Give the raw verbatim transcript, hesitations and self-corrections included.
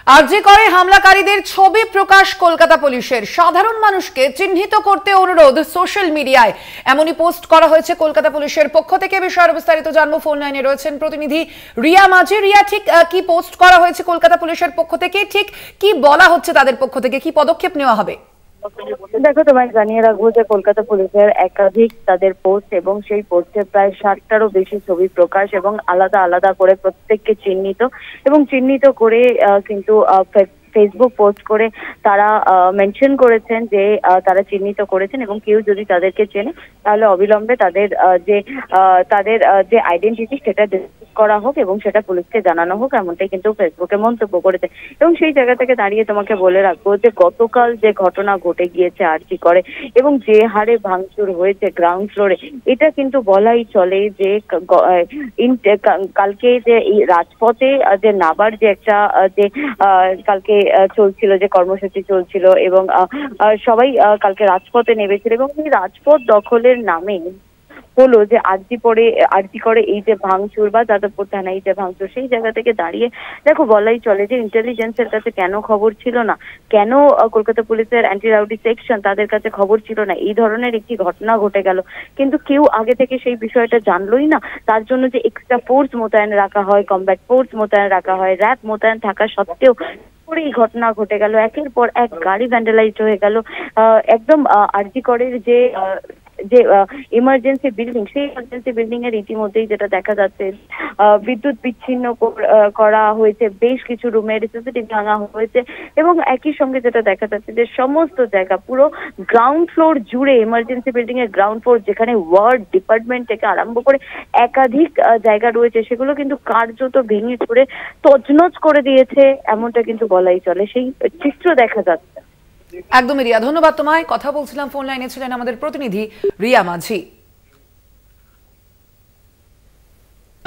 আরজি করে হামলাকারীদের ছবি প্রকাশ কলকাতা পুলিশের। সাধারণ মানুষকে চিহ্নিত করতে অনুরোধ সোশ্যাল মিডিয়ায়, এমনই পোস্ট করা হয়েছে কলকাতা পুলিশের পক্ষ থেকে। বিষয়ের বিস্তারিত জানবো, ফোন লাইনে রয়েছেন প্রতিনিধি রিয়া মাঝি। রিয়া, ঠিক কি পোস্ট করা হয়েছে কলকাতা পুলিশের পক্ষ থেকে, ঠিক কি বলা হচ্ছে তাদের পক্ষ থেকে, কি পদক্ষেপ নেওয়া হবে? দেখো, তোমায় জানিয়ে রাখবো যে কলকাতা পুলিশের একাধিক তাদের পোস্ট এবং সেই পোস্টে প্রায় ষাটটারও বেশি ছবি প্রকাশ এবং আলাদা আলাদা করে প্রত্যেককে চিহ্নিত এবং চিহ্নিত করে কিন্তু ফেসবুক পোস্ট করে তারা মেনশন করেছেন যে তারা চিহ্নিত করেছেন এবং কেউ যদি তাদেরকে চেনে তাহলে অবিলম্বে তাদের যে তাদের যে আইডেন্টিটি সেটা করা হোক এবং সেটা পুলিশকে জানানো হোক, এমনটাই কিন্তু ফেসবুকে মন্তব্য করেছে। এবং সেই জায়গা থেকে দাঁড়িয়ে তোমাকে বলে রাখবো যে গতকাল যে ঘটনা ঘটে গিয়েছে আরজি করে এবং যে হারে ভাঙচুর হয়েছে গ্রাউন্ড ফ্লোরে, এটা কিন্তু বলাই চলে যে কালকে যে এই রাজপথে যে নাবার যে একটা যে কালকে চলছিল, যে কর্মসূচি চলছিল এবং সবাই কালকে রাজপথে নেমেছিল এবং এই রাজপথ দখলের নামে হলো যে আরজি পরে আরজি করে এই যে ভাঙচুর বা যাদবপুর থানায় এই যে ভাঙচুর, সেই জায়গা থেকে দাঁড়িয়ে দেখো বলাই চলে যে ইন্টেলিজেন্সের কাছে কেন খবর ছিল না, কেন কলকাতা পুলিশের অ্যান্টি রাউডি সেকশন তাদের কাছে খবর ছিল না, এই ধরনের একটি ঘটনা ঘটে গেল কিন্তু কেউ আগে থেকে সেই বিষয়টা জানলোই না। তার জন্য যে এক্সট্রা ফোর্স মোতায়েন রাখা হয়, কমব্যাট ফোর্স মোতায়েন রাখা হয়, র্যাব মোতায়েন থাকা সত্ত্বেও এই ঘটনা ঘটে গেল। একের পর এক গাড়ি ভ্যান্ডালাইজড হয়ে গেল। একদম আরজি করের যে যে ইমার্জেন্সি বিল্ডিং, সেই ইমার্জেন্সি বিল্ডিং এর ইতিমধ্যেই যেটা দেখা যাচ্ছে বিদ্যুৎ বিচ্ছিন্ন করা হয়েছে, বেশ কিছু রুমের সিসিটিভি ভাঙা হয়েছে এবং একই সঙ্গে যেটা দেখা যাচ্ছে যে সমস্ত জায়গা পুরো গ্রাউন্ড ফ্লোর জুড়ে, ইমার্জেন্সি বিল্ডিং এর গ্রাউন্ড ফ্লোর যেখানে ওয়ার্ড ডিপার্টমেন্ট থেকে আরম্ভ করে একাধিক জায়গা রয়েছে, সেগুলো কিন্তু কার্যত ভেঙে চুরে তছনছ করে দিয়েছে, এমনটা কিন্তু বলাই চলে। সেই চিত্র দেখা যাচ্ছে। একদমই রিয়া, ধন্যবাদ তোমায়। কথা বলছিলাম, ফোন লাইনে ছিলেন আমাদের প্রতিনিধি রিয়া মাঝি।